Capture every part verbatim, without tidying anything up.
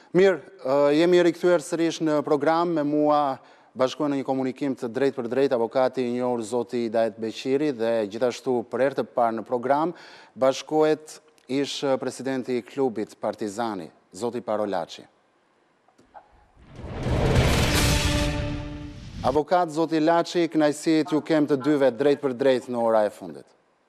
Mirë, jemi rikthyer sërish në program. Me mua bashkohen në një komunikim të drejt për drejt avokati i njohur zoti Hidayet Beqiri dhe gjithashtu për herë të parë në program bashkohet ish presidenti i klubit Partizani, zoti Paro Laçi. Avokat zoti Laçi, kënaqësi t'ju kem të dyve drejt për drejt në ora e fundit.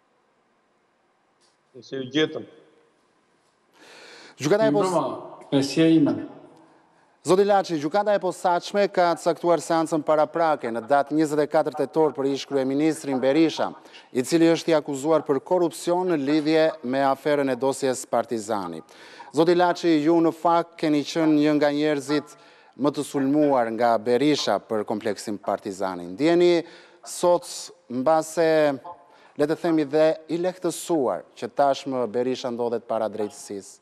Si u gjetëm? Gjykata e pos... Kënaqësia ime. Zoti Laçi, gjykata e posaçme ka caktuar seancën paraprake në datë njëzet e katër tetor për ish kryeministrin Berisha, i cili është i akuzuar për korrupsion në lidhje me aferën e dosjes Partizani. Zoti Laçi, ju në fakt keni qenë një nga njerëzit më të sulmuar nga Berisha për kompleksin Partizani. Ndjeni sot mbase, le të themi, dhe i lehtësuar që tashmë Berisha ndodhet para drejtësisë?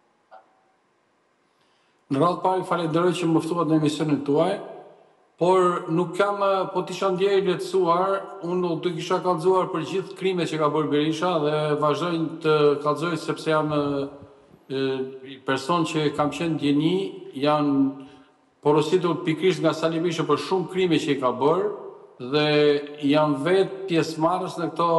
Në radhë parë falenderoj që më ftuat në emisionin tuaj, por nuk kam, po t'isha ndjej lehtësuar, unë do kisha kallëzuar për gjithë krimet që ka bërë Berisha dhe vazhdoj të kallëzoj sepse jam e, person që kam qenë ndjeni, janë porositur pikrisht nga Sali Berisha për shumë krime që i ka bërë dhe janë vetë pjesëmarrës në këto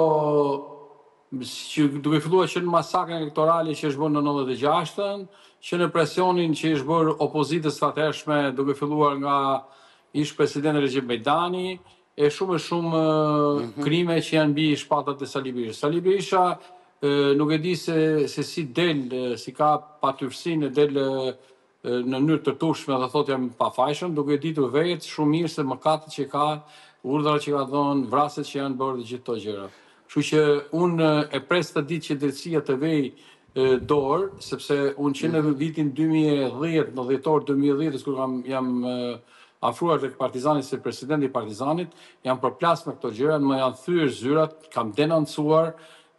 që duke filluar që në masakrën elektorale që është bërë në nëntëdhjetë e gjashtën, që në presionin që është bërë opozitës të atëhershme duke filluar nga ish presidenti Recep Mejdani, e shumë e shumë mm-hmm. krime që janë mbi shpatat e Sali Berisha. Sali Berisha nuk e di se, se si del, si ka patyrësinë e del në mënyrë të turshme dhe thotë jam pafajshëm, duke ditur vetë shumë mirë se mëkatet që ka, urdhrat që ka dhënë, vrasjet që janë bërë dhe gjithë këto gjëra. Kështu që unë e pres të ditë që drejtësia të vej dorë, sepse unë që në vitin dy mijë e dhjetë, në dhjetor dy mijë e dhjetë, kur jam, jam afruar të Partizanit si presidenti i Partizanit, jam përplas me këto gjëra, më janë thyer zyrat, kam denoncuar,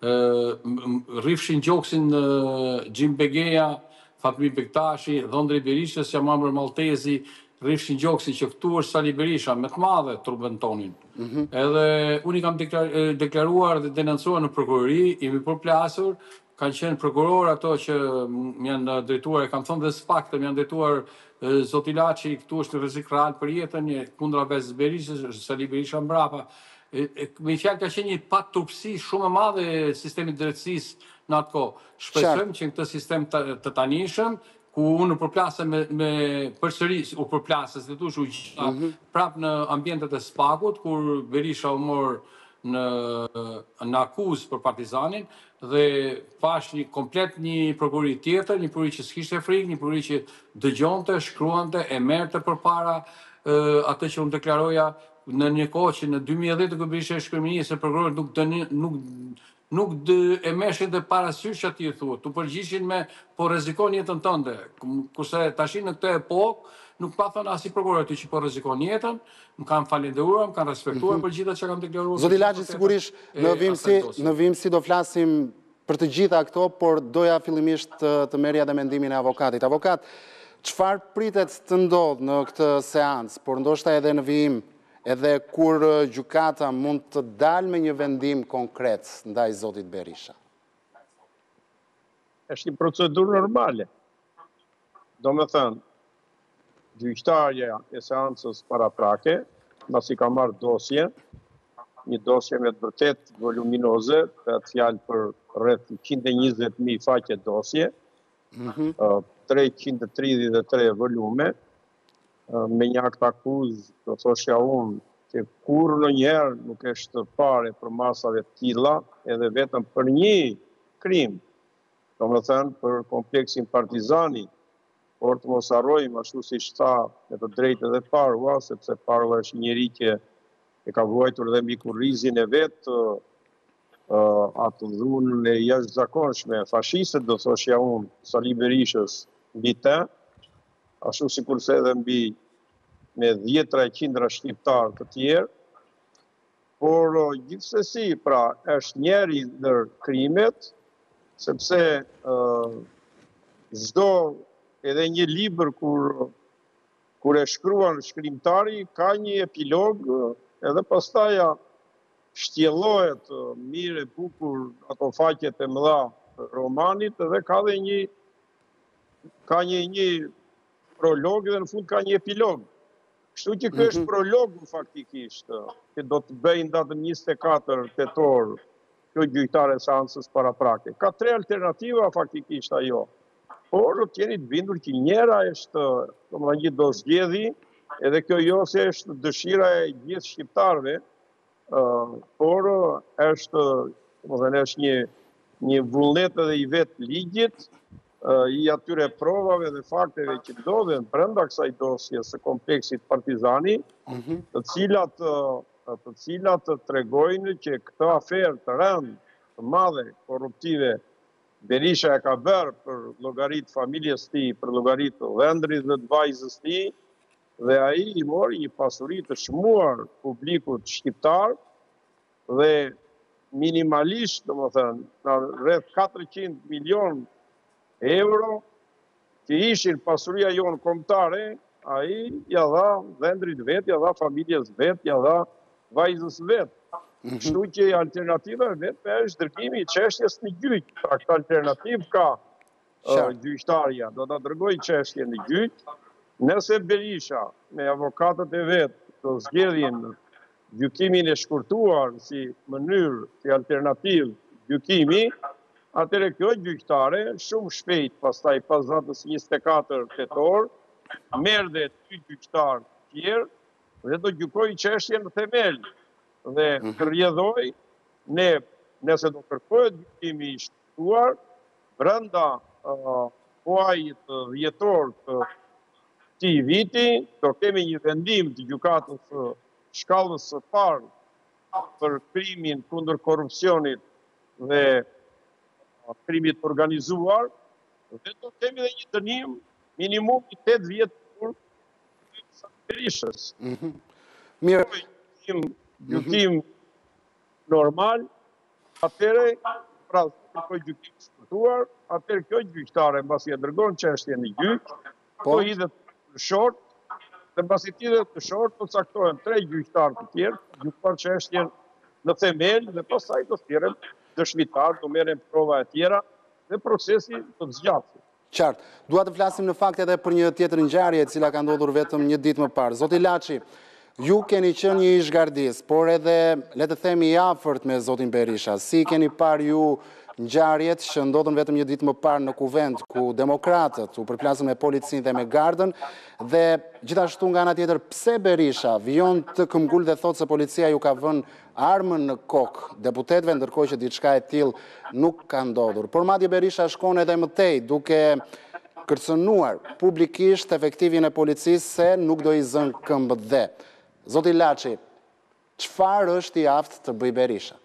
rrifshin gjoksin Gjim Begeja, Fatmir Bektashi, Dhondri Berishës, Jamamër Maltezi, rrifshin gjoksin që këtu është Sali Berisha, me të madhe trubën tonin. Mm-hmm. Edhe unë i kam deklar, deklaruar dhe denoncuar në prokurori, jemi përplasur, kanë qenë prokuror ato që më janë drejtuar, e kam thënë dhe s'fakte, më janë drejtuar zoti Laçi, këtu është në rrezik real për jetën, kundra vezës Berishës, Sali Berisha mbrapa. Me fjalë ka qenë një patturpsi shumë e madhe e sistemit drejtësisë në atë kohë. Shpresojmë që në këtë sistem të, të tanishëm, ku unë u përplasem me, me përsëris, u përplasem, se tush u gjitha, mm-hmm. prapë në ambientet e Spakut, kur Berisha u morë në, në akuzë për Partizanin, dhe pash një komplet një prokurori tjetër, një prokurori që s'kishte frikë, një prokurori që dëgjonte, shkruante, e merrte përpara atë që unë deklaroja në një kohë që në dy mijë e dhjetë kur Berisha ishte kryeminist, se prokurorët nuk dëni, nuk nuk dë, e meshin dhe parasysh që ati i thua, tu përgjishin me po rrezikon jetën tënde, kurse tashin në këtë epokë nuk pa thënë as i prokurori që po rrezikon jetën, më kanë falenderuar, më kanë respektuar mm-hmm. për gjitha që kam deklaruar. Zoti Laçi, sigurisht në vimësi, në vimësi do flasim për të gjitha këto, por doja fillimisht të, të merrja dhe mendimin e avokatit. Avokat, çfarë pritet të ndodh në këtë seancë, por ndoshta edhe në vijim, edhe kur gjykata mund të dalë me një vendim konkret ndaj zotit Berisha? Është një procedurë normale. Do me thënë, gjyqtarja e seancës paraprake, pasi ka marrë dosje, një dosje me të vërtet voluminoze, të atë fjalë për rreth njëqind e njëzet mijë faqe dosje, mm-hmm. uh, treqind e tridhjetë e tre volume, me një akt akuzë, do thoshja unë, që kur në njerë nuk është pare për masave të tilla, edhe vetëm për një krim, do më thënë për kompleksin Partizani, por të mos harrojmë ashtu si tha me të drejtë edhe Parua, sepse Parua është njëri që e ka vuajtur dhe mbi kurrizin e vetë, uh, atë dhunën e jashtëzakonshme fashistët, do thoshja unë, Sali Berishës mbi të, ashtu si kurse edhe mbi me dhjetra e qindra shqiptarë të tjerë, por gjithsesi, pra, është njeri ndër krimet, sepse çdo uh, edhe një libër kur, kur e shkruan shkrimtari, ka një epilog, edhe pastaja shtjellohet uh, mirë e bukur ato faqet e mëdha romanit, edhe ka dhe një ka një, një prolog dhe në fund ka një epilog. Kështu që kjo është prologu faktikisht, që do të bëjnë datën njëzet e katër tetor kjo gjyqtare e seancës paraprake. Ka tre alternativa faktikisht ajo, por të jeni të bindur që njëra është domethënë një do zgjedhi, edhe kjo jo se është dëshira e gjithë shqiptarëve, por është domethënë është një një vullnet edhe i vetë ligjit, i atyre provave dhe fakteve që ndodhen brenda kësaj dosje së kompleksit Partizani, të cilat të cilat tregojnë që këtë aferë të rëndë, të madhe, korruptive, Berisha e ka bërë për llogarit familjes tij, për llogarit të vendrit dhe të vajzës tij, dhe ai i mori një pasuri të shmuar publikut shqiptar dhe minimalisht, domethënë, rreth katërqind milion euro që ishin pasuria jonë kombëtare, ai ja dha vendrit vet, ja dha familjes vet, ja dha vajzës vet. Kështu që alternativa e vetë është dërgimi i çështjes në gjyq. Pra këtë alternativë ka gjyqtarja, do ta dërgojë çështjen në gjyq. Nëse Berisha me avokatët e vet do zgjedhin gjykimin e shkurtuar si mënyrë, si alternativë gjykimi, atëre kjo gjyqtare shumë shpejt, pastaj pas datës njëzet e katër tetor, merr dhe dy gjyqtarë tjerë dhe do gjykojë çështjen në themel dhe të rrjedhoj ne, nëse do kërkohet gjykimi i shkurtuar, brenda muajit dhjetor të këtij viti, do kemi një vendim të gjykatës shkallës së parë për krimin kundër korrupsionit dhe krimit organizuar, dhe do kemi dhe një dënim minimum i tetë vjetë të Berishës. Mirë. Gjykim normal, atëre, pra kërkoj gjykim shkurtuar, atëre kjo gjyqtare mbasi e dërgon çështjen në gjyq, po hidhet të short, dhe mbasi hidhet të short, do caktohen tre gjyqtarë të tjerë, gjyktuar çështjen në themel dhe pastaj do thirren dëshmitar, do merren prova e tjera dhe procesi do të zgjatet. Qartë. Dua të flasim në fakt edhe për një tjetër ngjarje e cila ka ndodhur vetëm një ditë më parë. Zoti Laçi, ju keni qenë një ish gardis, por edhe le të themi i afërt me zotin Berisha. Si keni parë ju ngjarjet që ndodhen vetëm një ditë më parë në Kuvend, ku demokratët u përplasën me policinë dhe me gardën, dhe gjithashtu nga ana tjetër, pse Berisha vijon të këmbgul dhe thotë se policia ju ka vënë armën në kokë deputetëve, ndërkohë që diçka e tillë nuk ka ndodhur. Por madje Berisha shkon edhe më tej, duke kërcënuar publikisht efektivin e policisë se nuk do i zënë këmbët dhe. Zoti Laçi, çfarë është i aftë të bëjë Berisha?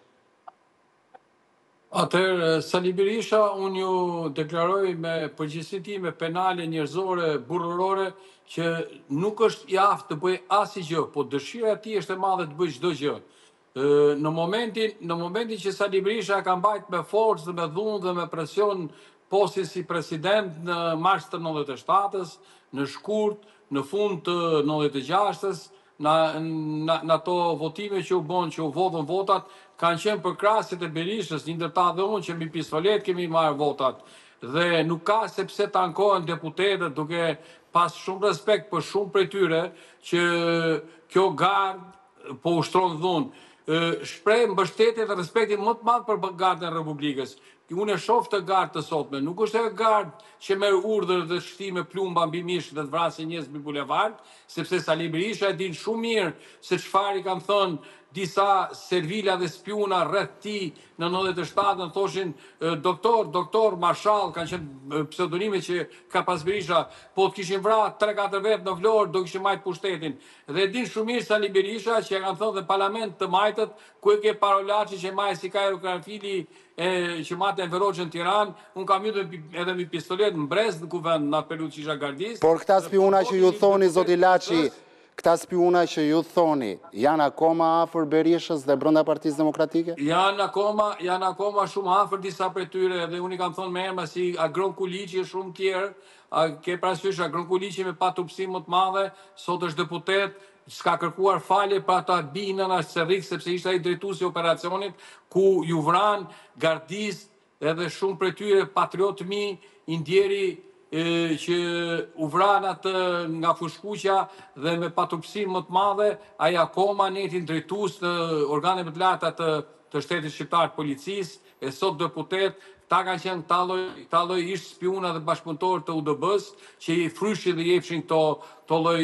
Atëherë, Sali Berisha, unë ju deklaroj me përgjegjësinë time penale, njerëzore, burrore, që nuk është i aftë të bëjë asgjë, po dëshira e tij është e madhe të bëjë çdo gjë. Në momentin, në momentin që Sali Berisha ka mbajt me forcë dhe me dhunë dhe me presion postin si president në mars të nëntëdhjetë e shtatës, në shkurt, në fund të nëntëdhjetë e gjashtës, në ato votime që u bon, që u vodhën votat, kanë qenë për krahasit e Berishës, një ndërta dhe unë që mi pistolet kemi marrë votat. Dhe nuk ka sepse të ankohen deputetët duke pas shumë respekt për shumë prej tyre që kjo gardë po ushtron dhunë. Shpreh mbështetje dhe respektin më të madh për gardën e Republikës. Unë e shoh të gardë të sotme, nuk është e gardë që merr urdhër dhe shtime plumba mbi mish dhe të vrasë njerëz mbi bulevard, sepse Sali Berisha e din shumë mirë se çfarë i kanë thënë disa servila dhe spiuna rreth tij në nëntëdhjetë e shtatën, thoshin doktor, doktor, marshall, kanë qenë pseudonime që ka pas Berisha, po të kishin vrarë tre katër vet në Vlorë, do kishin majt pushtetin. Dhe din shumë mirë Sali Berisha që kanë thënë dhe parlament të majtët, ku e ke Parolaçi që majë si Kairo Karafili që matë e Veroqën në Tiranë, unë kam hyrë edhe me pistolet në Brest në Kuvend, në periudhë që isha gardist. Por këta spiuna që ju thoni, zoti Laçi, këta spiuna që ju thoni, janë akoma afër Berishës dhe brenda Partisë Demokratike? Janë akoma, janë akoma shumë afër disa prej tyre, dhe unë i kam thënë me emra si Agron Kuliqi e shumë tjerë, ke parasysh Agron Kuliqi me patupsi më të madhe, sot është deputet, s'ka kërkuar falje për ata binën ashtë serrik, sepse ishte ai drejtuesi i operacionit, ku ju vran gardist edhe shumë prej tyre patriotë mi, i ndjeri që u vran atë nga fushkuqja dhe me paturpsinë më të madhe, ai akoma netin drejtues të organeve të larta të, të shtetit shqiptar të policisë, e sot deputet, ta kanë qenë ta lloj ish spiuna dhe bashkëpunëtor të U D B-s, që i fryshin dhe jepshin to, to lloj,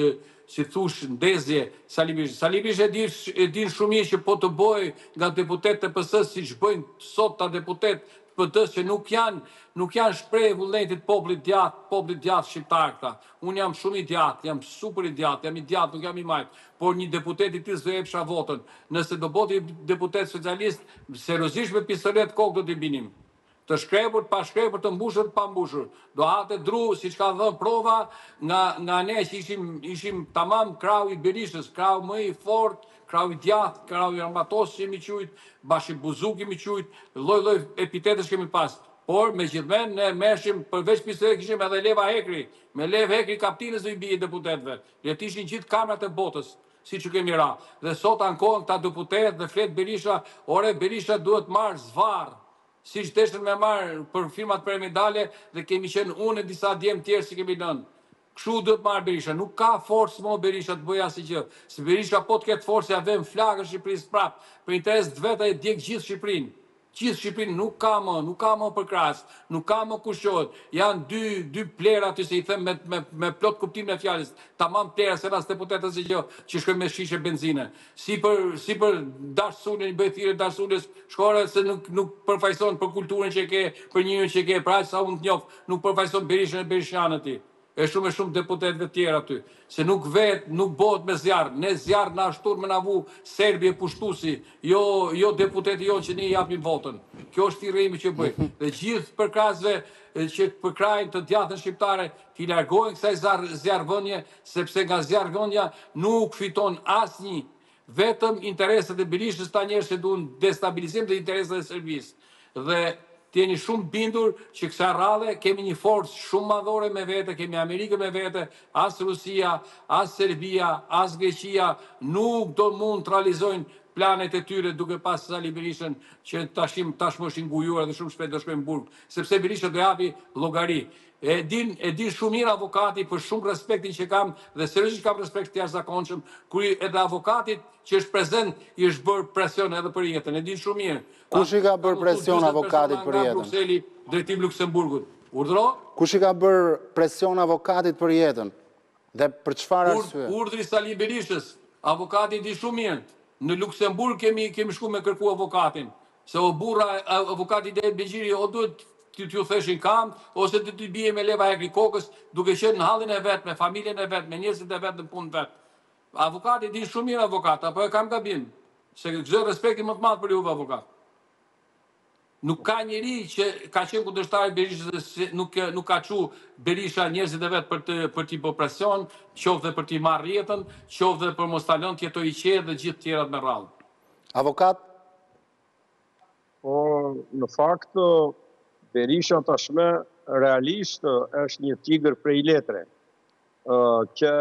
si thush, ndezje Sali Berisha. Sali Berisha e din, e din shumë mirë që po të bëj nga deputet të P S-s, siç bëjnë sot ta deputet P D-s që nuk janë, nuk janë shpreh vullnetit popullit djathtë, popullit djathtë shqiptar këta. Unë jam shumë i djathtë, jam super i djathtë, jam i djathtë, nuk jam i majt, por një deputet i tillë do jepsha votën. Nëse do bëti deputet socialist, seriozisht me pistolet kokë do t'i binim. Të shkrepur, pa shkrepur, të mbushur, pa mbushur. Do hate dru, si që ka dhënë prova, nga, nga ne që ishim, ishim tamam krau i Berishës, krau më i fort, krau i djathtë, krau i armatos që jemi qujt, bashi buzuk jemi qujt, lloj lloj epitetës kemi pas. Por me gjithmen ne mershim përveç pistolet kishim edhe leva hekri. Me lev hekri kaptinës do i bie deputetëve. Le të ishin gjithë kamerat e botës, si që kemi ra. Dhe sot ankohen ta deputet dhe flet Berisha, ore Berisha duhet marrë zvarr. Si që deshtën me marrë për firmat për medalje dhe kemi qenë unë e disa djemë tjerë si kemi lënë. Kështu duhet marrë Berisha. Nuk ka forcë mo Berisha të bëja si që. Se Berisha po të ketë forcë ja vem flagër Shqipërisë prapë. Për interes të vetë e djekë gjithë Shqipërinë. Gjithë Shqipërinë nuk ka më, nuk ka më për krasë, nuk ka më kushtohet. Janë dy, dy plera aty se i them me, me, me plot kuptimin e fjalës. Tamam plera se ras deputetës që gjë që shkojnë me shishe benzine. Si për si për Dash Sulin, bëj thirrje Dash Sulis, shkore se nuk nuk përfaqëson për kulturën që ke, për njërin që ke, pra sa unë të njoh, nuk përfaqëson Berishën e Berishanët ti. E shumë e shumë deputetëve tjerë aty. Se nuk vet, nuk bëhet me zjarr. Ne zjarr na shtur me navu Serbia pushtuesi, jo jo deputeti jonë që ne i japim votën. Kjo është thirrimi që bëj. Dhe gjithë përkrahasve që përkrajnë të djathtën shqiptare, ti largohen kësaj zjarrvënie, sepse nga zjarrvënia nuk fiton asnjë, vetëm interesat e Berishës ta njerëz që duan destabilizim dhe interesat e Serbisë. Dhe të jeni shumë bindur që kësa rradhe kemi një forcë shumë madhore me vete, kemi Amerikën me vete, as Rusia, as Serbia, as Greqia, nuk do mund të realizojnë planet e tyre duke pas Sali Berishën që tashim tashmë është ngujuar dhe shumë shpejt do shkojnë në burg, sepse Berisha do japi llogari. E din, e din shumë mirë avokati për shumë respektin që kam dhe seriozisht kam respekt të jashtëzakonshëm, kur edhe avokatit që është prezent i është bërë presion edhe për jetën. E din shumë mirë. Kush i ka bërë presion avokatit për jetën? Brukseli, drejtim Luksemburgut. Urdhro? Kush i ka bërë presion avokatit për jetën? Dhe për çfarë arsye? Urdhri Sali Berishës. Avokati di shumë mirë. Në Luksemburg kemi kemi shku me kërku avokatin. Se o burra avokati Del Begjiri o duhet të t'ju theshin kam, ose të t'i bije me leva hekri kokës, duke qenë në hallin e vetë, me familjen e vetë, me njerëzit e vetë në punë vetë. Avokati di shumë mirë avokat, apo e kam gabim, se gëzë respekti më të madh për juve avokat. Nuk ka njeri që ka qenë kundërshtar i Berishës, nuk, nuk ka qu Berisha njerëzit e vetë për të për t'i bë presion, qoftë dhe për t'i marrë jetën, qoftë dhe për mos ta lënë të jetojë i qetë dhe gjithë tjerat me radhë. Avokat? Po, në fakt, Berisha tashme realisht është një tigër prej letre, që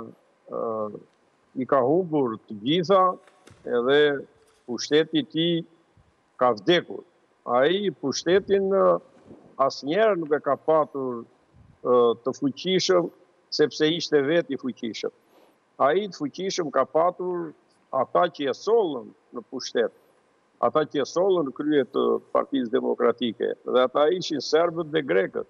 i ka humbur të gjitha edhe pushteti ti ka vdekur. Ai pushtetin asnjëherë nuk e ka patur të fuqishëm sepse ishte vetë i fuqishëm. Ai të fuqishëm ka patur ata që e sollën në pushtet. Ata që e sollën në krye të Partisë Demokratike, dhe ata ishin serbët dhe grekët.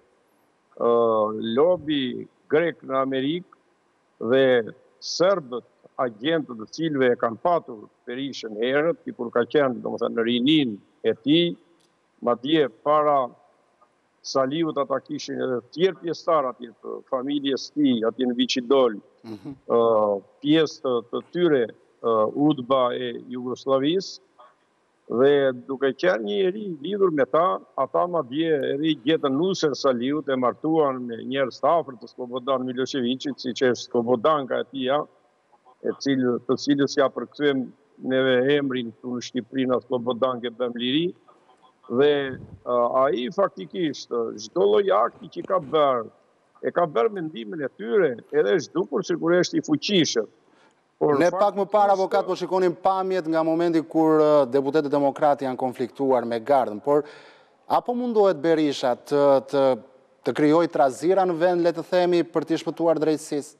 Lobi grek në Amerikë dhe serbët, agentët të cilëve e kanë patur Berishën herët, i kur ka qenë, domethënë, në rinin e tij, madje para Saliut ata kishin edhe tjerë pjesëtar atje të familjes tij, atje në Viçidol, pjesë të tyre U D B A e Jugosllavisë. Dhe duke qenë një njeri lidhur me ta, ata madje eri gjetën Nusër Saliut e martuan me njerëz të afërt të Slobodan Miloševićit, siç është Slobodanka e tija, e cilë, të cilës ja përkthyem neve emrin këtu në Shqipëri na Slobodanke Bemliri. Dhe uh, ai faktikisht çdo lloj akti që ka bërë, e ka bërë mendimin e tyre, edhe është dukur sikur është i fuqishëm. Ne pak më parë, avokat, po shikonim pamjet nga momenti kur deputetët demokratë janë konfliktuar me gardën, por apo mundohet Berisha të, të Të krijoj trazira në vend, le të themi, për t'i shpëtuar drejtësisë?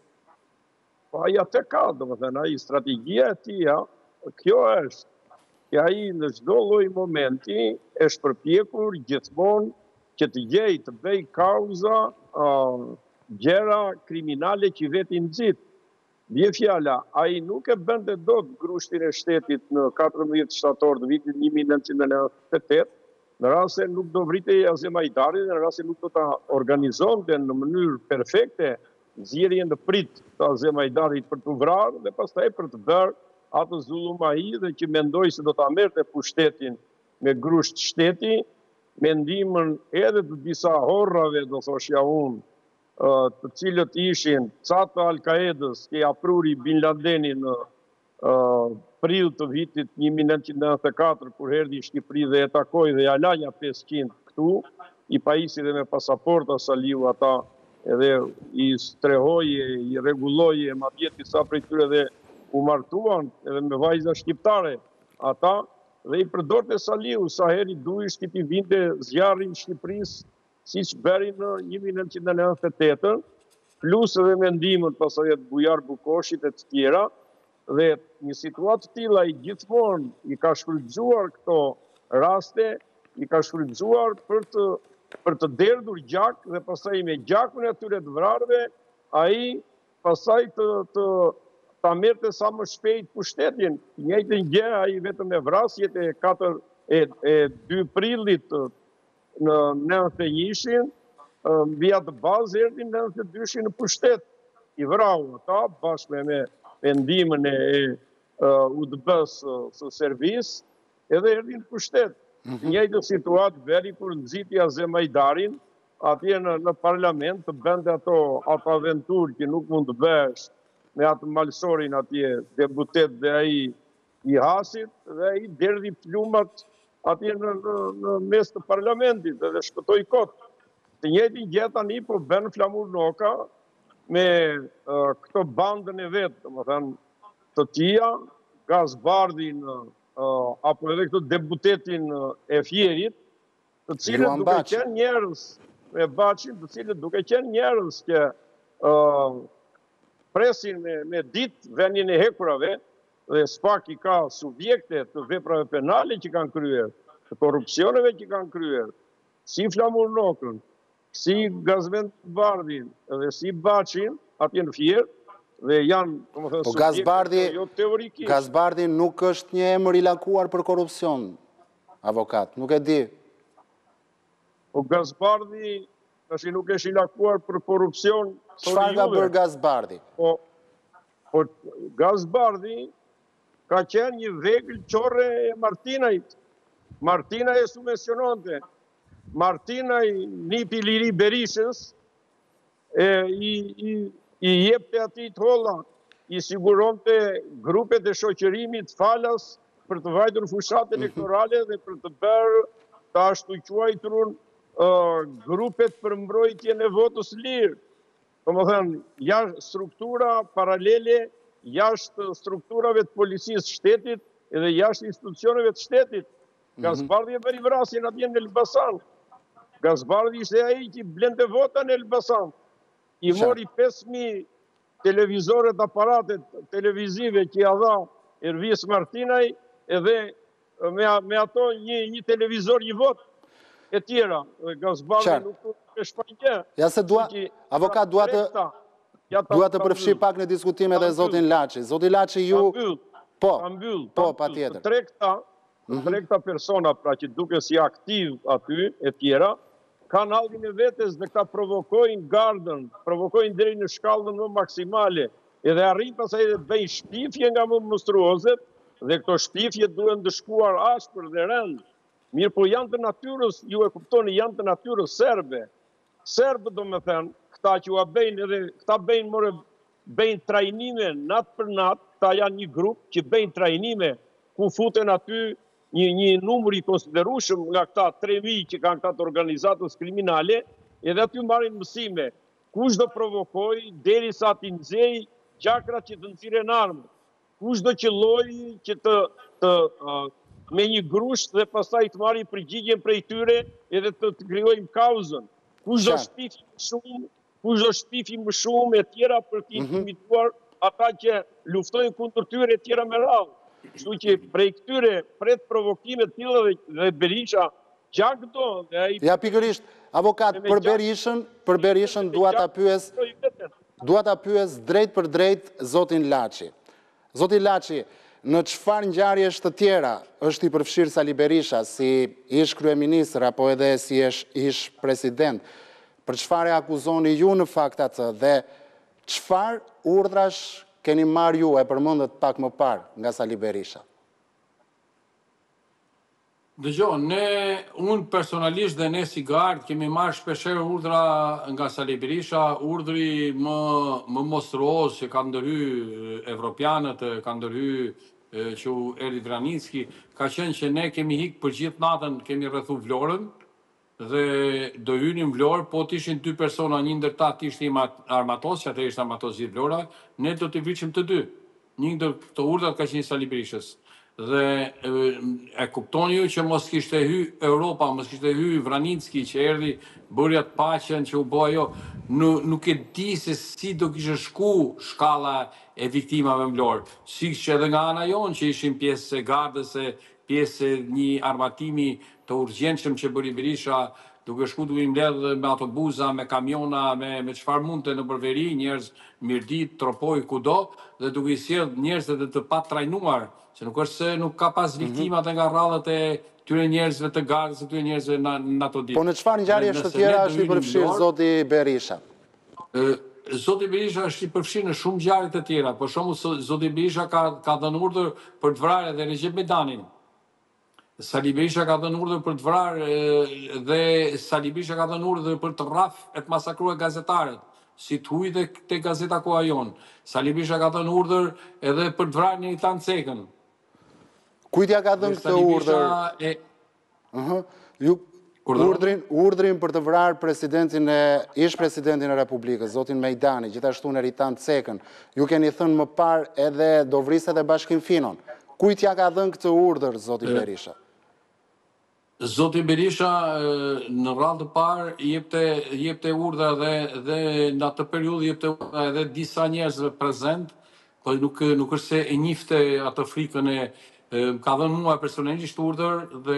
Po aja të ka, do më thënë, aji strategjia e tia, kjo është, që aji në çdo lloj momenti e shpërpjekur gjithmonë që të gjej të bëj kauza uh, gjëra kriminale që vetë i nxit. Bie fjala, ai nuk e bënte dot grushtin e shtetit në katërmbëdhjetë shtator të vitit një mijë e nëntëqind e nëntëdhjetë e tetë, në rast se nuk do vritej Azem Hajdari, në rast se nuk do ta organizonte në mënyrë perfekte nxjerrjen në prit të Azem Hajdarit për të vrarë dhe pastaj për të bërë atë zullumai dhe që mendoi se do ta merrte pushtetin me grusht shteti, me ndihmën edhe të disa horrave, do thoshja unë, të cilët ishin catë Al-Qaedës që apruri Bin Ladenin në uh, prill të vitit një mijë e nëntëqind e nëntëdhjetë e katër, kur erdhi në Shqipëri dhe e takoi dhe ja la një pesëqind këtu, i pajisi dhe me pasaporta Saliu ata, edhe i strehoje, i rregulloje, madje disa prej tyre dhe u martuan edhe me vajza shqiptare ata, dhe i përdorte Saliu sa herë i duish që t'i vinte zjarri në Shqipërisë, siç bëri në një mijë e nëntëqind e nëntëdhjetë e tetë, plus edhe me ndihmën pasojë të Bujar Bukoshit e të tjera, dhe një situatë të tilla i gjithmonë i ka shfrytzuar këto raste, i ka shfrytzuar për të për të derdhur gjak dhe pastaj me gjakun e atyre të vrarëve, ai pastaj të të ta merrte sa më shpejt pushtetin. Njëjtën gjë ai vetëm me vrasjet e katër e, e dy prillit në nëntëdhjetë e njëshin, mbi atë bazë erdhi në nëntëdhjetë e dyshin në pushtet. I vrau ata bashkë me me ndihmën e U D B-s së servis, edhe erdhi në pushtet. Njëjtë situatë veri kur nxiti Azem Hajdarin atje në, në parlament të bënte ato ato aventurë që nuk mund të bësh me atë malsorin atje, deputet dhe ai i hasit, dhe ai derdhi plumat atje në, në, në mes të parlamentit dhe shpëtoi kot. Të njëjtin gjë tani po bën Flamur Noka me uh, këto bandën e vet, domethënë të tia, Gazbardin uh, apo edhe këto deputetin uh, e Fierit, të cilët duke qenë njerëz me Baçin, të cilët duke qenë njerëz që uh, presin me, me ditë vendin e hekurave, dhe spak i ka subjekte të veprave penale që kanë kryer, të korrupsioneve që kanë kryer, si Flamur Nokën, si Gazbardin dhe si Baçin, atje në Fier, dhe janë, më thënë, po Gazbardi, jo teorikisht. Gazbardi nuk është një emër i lakuar për korrupsion, avokat, nuk e di. Po Gazbardi, tash nuk është i lakuar për korrupsion. Çfarë ka bërë Gazbardi? Po, po Gazbardi ka qenë një vegël qorre e Martinajt. Martinaj e subvenciononte. Martinaj, nipi Liri Berishës, e, i, i, i jepte ati të holla, i siguronte grupet e shoqërimit falas për të vajtur fushat elektorale dhe për të bërë të ashtu quajturun uh, grupet për mbrojtjen e votës lirë. Do më thënë, jashtë struktura paralele, jashtë strukturave të policisë shtetit edhe jashtë institucioneve të shtetit. Gazbardi e bëri vrasjen atje në Elbasan. Gazbardi ishte ai që blente vota në Elbasan. I mori pesë mijë televizoret, aparatet televizive që ja dha Ervis Martinaj, edhe me, me ato një, një televizor, një vot e tjera. Gazbardi nuk e shpajtje. Ja se dua, avokat, dua të, dua të përfshi pak në diskutime dhe zotin Laçi. Zoti Laçi, ju... Po, po, pa tjetër. Të trekta, të trekta persona, pra që duke si aktiv aty e tjera, kanë halin e vetes dhe këta provokojnë gardën, provokojnë deri në shkallën më maksimale, edhe arrin pasaj dhe të bëjnë shpifje nga më monstruozet, dhe këto shpifje duhen dëshkuar ashpër dhe rënd. Mirë po janë të natyrës, ju e kuptoni, janë të natyrës serbe. Serbe do me thënë, këta që ua bëjnë edhe, këta bëjnë more, bëjnë trajnime natë për natë, këta janë një grupë që bëjnë trajnime, ku futen aty një, një numër i konsiderueshëm nga këta tre mijë që kanë këta të organizatës kriminale, edhe aty marrin mësime. Kush do provokoj, deri sa t'i nxej gjakrat që të nxiren armë. Kush do qelloj që të, të uh, me një grusht dhe pastaj të marrin përgjigjen prej tyre edhe të, të krijojmë kauzën. kush do shpifi më shumë, kush do shpifi më shumë e tjera për të intimituar ata që luftojnë kundër tyre e tjera me radhë. Kështu që prej këtyre pret provokime të tilla dhe Berisha gjak do dhe ai Ja pikërisht, avokat, për Berishën, për Berishën dua ta pyes, dua ta pyes drejt për drejt zotin Laçi. Zoti Laçi, në çfarë ngjarjesh të tjera është i përfshirë Sali Berisha si ish kryeministër apo edhe si ish, ish president? Për çfarë e akuzoni ju në fakt atë dhe çfarë urdhrash keni marrë ju, e përmendët pak më parë, nga Sali Berisha? Dëgjoj, ne, unë personalisht dhe ne si gard kemi marrë shpeshherë urdhra nga Sali Berisha, urdhri më, më monstruoz që ka ndërhy evropianët, ka ndërhy që u erdhi Vranicki, ka qenë që ne kemi hikë për gjithë natën, kemi rrethu Vlorën, dhe do hynim Vlorë, po të ishin dy persona, një ndër ta të ishte armatos, që atë ishte armatos gjithë Vlora, ne do t'i vriqim të dy. Një ndër të urdhat ka qenë Sali Berishës. Dhe e, e kuptoni ju që mos kishte hy Europa, mos kishte hy Vranicki që erdhi bërja të paqen që u bë ajo, nuk, nuk e di se si do kishte shku shkalla e viktimave në Vlorë. Siç që edhe nga ana jonë që ishin pjesë e gardës, pjesë e një armatimi të urgjenshëm që bëri Berisha, duke shku duke i mbledh me autobuza, me kamiona, me, me çfarë mundte në përveri, njerëz mirdit, tropoj, kudo, dhe duke i sjell njerëz edhe të pa trajnuar, që nuk është se nuk ka pas viktimat nga rradhët e tyre njerëzve të gardës, e tyre njerëzve në, në ato ditë. Po në çfarë ngjarje të tjera është i përfshirë zoti Berisha? Zoti Berisha është i përfshirë në shumë ngjarje të tjera, për shembull zoti Berisha ka, ka dhënë urdhër për të vrarë edhe Recep Medanin. Sali Berisha ka dhënë urdhër për të vrarë dhe Sali Berisha ka dhënë urdhër për të rraf e të masakruar gazetarët, si të huj dhe te gazeta Koha Jon. Sali Berisha ka dhënë urdhër edhe për të vrarë një tan Cekën. Kujt ja ka dhënë këtë urdhër? E... Uh-huh. Ju urdhrin, urdhrin për të vrarë presidentin e ish presidentin e Republikës, zotin Mejdani, gjithashtu në Ritan Cekën. Ju keni thënë më parë edhe do vrisë edhe Bashkim Finon. Kujt ja ka dhënë këtë urdhër, zoti Berisha? Zoti Berisha në radhë të parë jepte jepte urdhra dhe dhe në atë periudhë jepte urdhra edhe disa njerëzve prezent, po nuk nuk është se e njifte atë frikën e ka dhënë mua personalisht urdhër dhe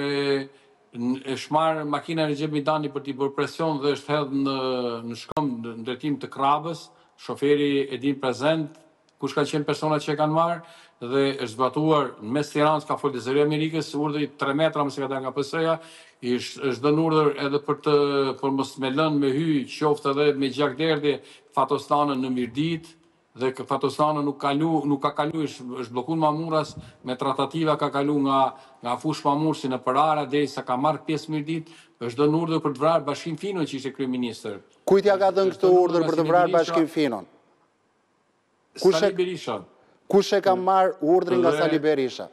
e shmar makina e Recep Mejdani për t'i bërë presion dhe është hedhë në në shkëmbë në drejtim të Krabës, shoferi e din prezent, kush ka qenë personat që e kanë marrë, dhe është zbatuar në mes Tiranës, ka folë Zëri Amerikës, urdhri tre metra më se ka dalë nga P S-ja, është dhënë urdhër edhe për të për mos me lënë me hy qoftë edhe me gjakderdhje Fatostanën në Mirdit, dhe Fatostanën nuk kalu, nuk ka kalu, është, është bllokuar Mamuras, me tratativa ka kalu nga nga fush Mamursi në Përara derisa ka marrë pjesë Mirdit, është dhënë urdhër për të vrarë Bashkim Finon që ishte kryeministër. Kujt ja ka dhënë këtë urdhër për të vrarë Bashkim Finon? Sali Berisha. Kush e ka marrë urdhrin nga Sali Berisha?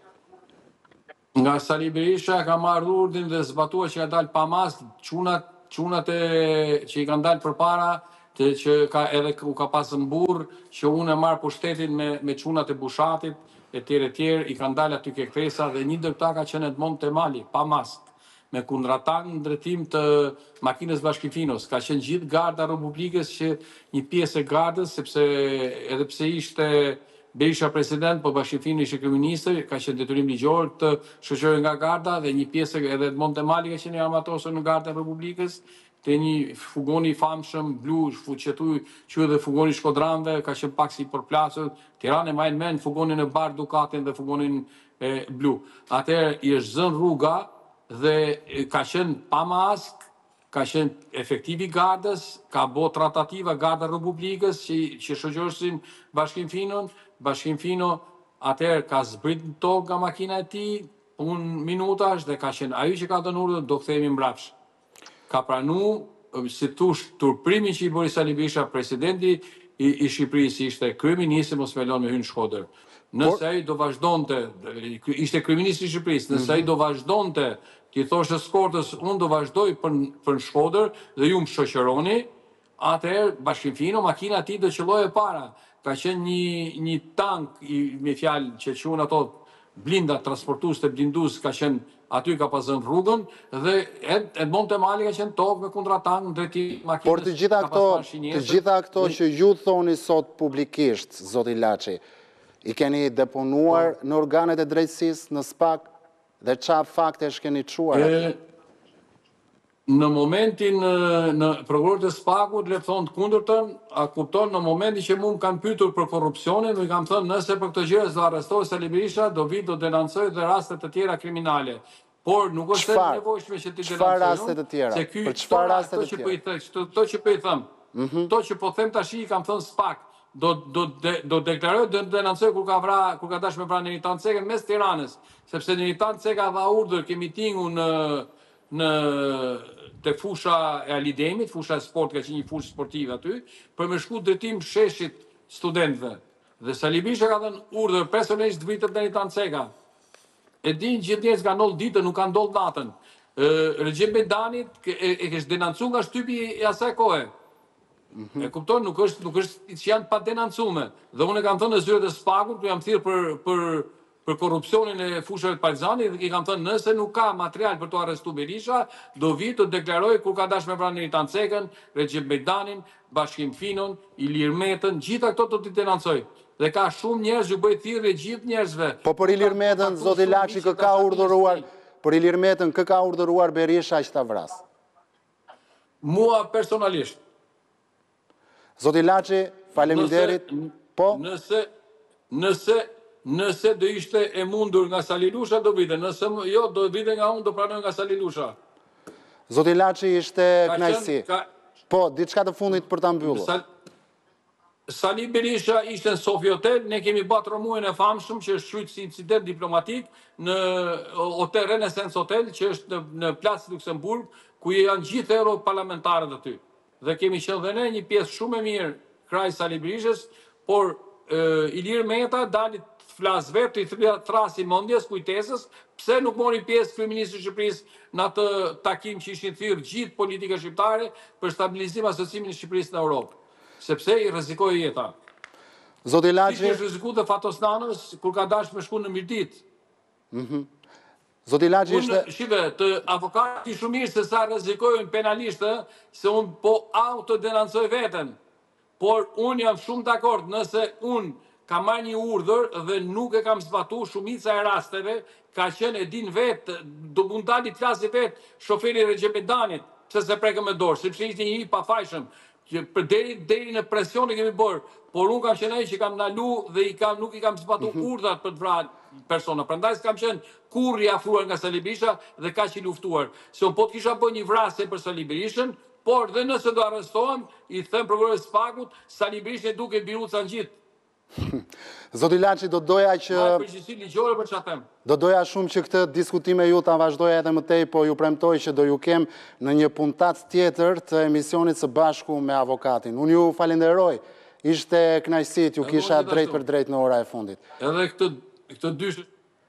Nga Sali Berisha ka marrë urdhrin dhe zbatua që ka dalë pa mas, çunat, çunat e që i kanë dalë përpara, të që ka edhe u ka pasë në burr, që unë e marr pushtetin me me çunat e Bushatit, e tjerë e tjerë, i kanë dalë aty ke kresa dhe një ndër këta ka qenë Edmond Temali, pa mask, me kundëratan në drejtim të makinës Bashkim Finos. Ka qenë gjithë garda Republikës që një pjesë e gardës, sepse edhe pse ishte Berisha president, po Bashkim Fino ishte kryeministër, ka qenë detyrim ligjor të shoqërohej nga garda dhe një pjesë edhe Edmond Temali ka qenë armatosur në Gardën e Republikës, te një fugoni i famshëm blu, fuqetuj që edhe fugoni Shkodranëve, ka qenë pak si përplasur. Tiranë e majnë mend fugonin e Bar Dukatin dhe fugonin e blu. Atëherë i është zënë rruga dhe ka qenë pa mask, ka qenë efektivi gardës, ka bo tratativa Garda Republikës që, që shoqërosin Bashkim Finon, Bashkim Fino atëherë ka zbrit në tokë nga makina e tij, unë minutash dhe ka qenë ai që ka dhënë urdhër do kthehemi mbrapsht. Ka pranu, si tush, turprimi që i bëri Sali Berisha, presidenti i, i Shqipërisë ishte kryeministri mos me lënë me hyrë në Shkodër. Nëse ai do vazhdonte, ishte kryeministri i Shqipërisë, nëse ai do vazhdonte ti thoshte Skortës, unë do vazhdoj për, për në Shkodër dhe ju më shoqëroni, atëherë Bashkim Fino, makina e tij do qëllojë para. Ka qenë një, një tank i, me fjalë që quhen ato blinda transportues të blindus, ka qenë aty ka pasën rrugën, dhe Edmond Temali ka qenë tokë me kontratan në drejtim makinës. Por të gjitha këto, të gjitha këto që ju thoni sot publikisht, zoti Laçi, i keni deponuar në organet e drejtësisë, në SPAK, dhe qa fakte shkeni quar aty? Në momentin në prokurorët e SPAK-ut le të thonë të kundërtën, a kupton në momentin që mu më kanë pyetur për korrupsionin, më kam thënë nëse për këtë gjë do arrestohet Sali Berisha, do vi do denoncoj dhe raste të tjera kriminale. Por nuk është e nevojshme që ti denoncoj. Çfarë raste të tjera? Për çfarë raste të tjera? Këto që po i them. Këto që po them tash i kam thënë SPAK, do do do deklaroj do denoncoj kur ka vra kur ka dashur me vranë Neritan Cekën mes Tiranës, sepse Neritan Ceka dha urdhër ke mitingun në në te fusha e Alidemit, fusha e sport, ka që një fushë sportive aty, për me shku drejtim sheshit studentëve. Dhe Sali Berisha ka dhënë urdhër personalisht vitet Neritan Ceka. E din gjithë njerëz kanë ndodhur ditën, nuk kanë ndodhur natën. Regjim Bedanit e, e kesh denoncuar nga shtypi i asaj kohe. E kupton, nuk është nuk është që janë pa denoncuar. Dhe unë kam thënë në zyrët e SPAK-ut, ku jam thirrë për për për korrupsionin e fushave të Partizanit, dhe i kam thënë nëse nuk ka material për të arrestuar Berisha, do vi të deklaroj kur ka dashur me pranë Neritan Cekën, Recep Bejdanin, Bashkim Finon, Ilir Metën, gjitha këto do t'i denoncoj. Dhe ka shumë njerëz ju bëj thirrje gjithë njerëzve. Po për Ilir Metën, zoti Laçi, kë ka urdhëruar, për Ilir Metën kë ka urdhëruar Berisha që ta vras? Mua personalisht. Zoti Laçi, faleminderit. Po? Nëse nëse Nëse do ishte e mundur nga Sali Lusha, do vite. Nëse jo, do vite nga unë, do pranoj nga Sali Lusha. Zoti Laçi ishte kënaqësi. Po, diçka të fundit për ta mbyllur. Sali Berisha ishte në Sofi Hotel, ne kemi bërë muajin e famshëm që është shujt si incident diplomatik në Hotel Renaissance Hotel, që është në, në Plac Luksemburg, ku janë gjithë europarlamentarët aty. Dhe kemi qenë dhe ne një pjesë shumë e mirë kraj Sali Berishës, por e, Ilir Meta dali flas vetë i thrasi mendjes kujtesës, pse nuk mori pjesë kryeministri i Shqipërisë në atë takim që ishin thirrë gjithë politika shqiptare për stabilizim asociimin e Shqipërisë në Europë, sepse i rrezikoi jeta. Zoti Laçi, si është rrezikuar te Fatosnanës kur ka dashur me shku në Mirdit. Mhm. Zoti Laçi ishte Shive, të avokati shumë mirë se sa rrezikojnë penalistë, se unë po autodenoncoj veten. Por unë jam shumë dakord nëse unë ka marrë një urdhër dhe nuk e kam zbatuar, shumica e rasteve ka qenë e din vetë, do mund dali të flasi vetë shoferi Recep Bejdanit, pse se prekëm me dorë, sepse ishte një i pafajshëm, që për deri deri në presion e kemi bërë, por unë kam qenë ai që kam ndalu dhe i kam nuk i kam zbatuar urdhrat për të vrarë persona. Prandaj s'kam qenë kurrë i afruar nga Sali Berisha dhe kaq i luftuar. Se unë po të kisha bërë një vrasje për Sali Berishën, por dhe nëse do arrestohem, i them prokurorit SPAK-ut, Sali Berisha duke biruca në gjithë. Zoti Laçi, do doja që përgjegjësi ligjore për çfarë them. Do doja shumë që këtë diskutime ju ta vazhdoja edhe më tej, po ju premtoj që do ju kem në një puntat tjetër të emisionit së bashku me avokatin. Unë ju falenderoj. Ishte kënaqësi t'ju kisha drejt për drejt në ora e fundit. Edhe këtë këtë dy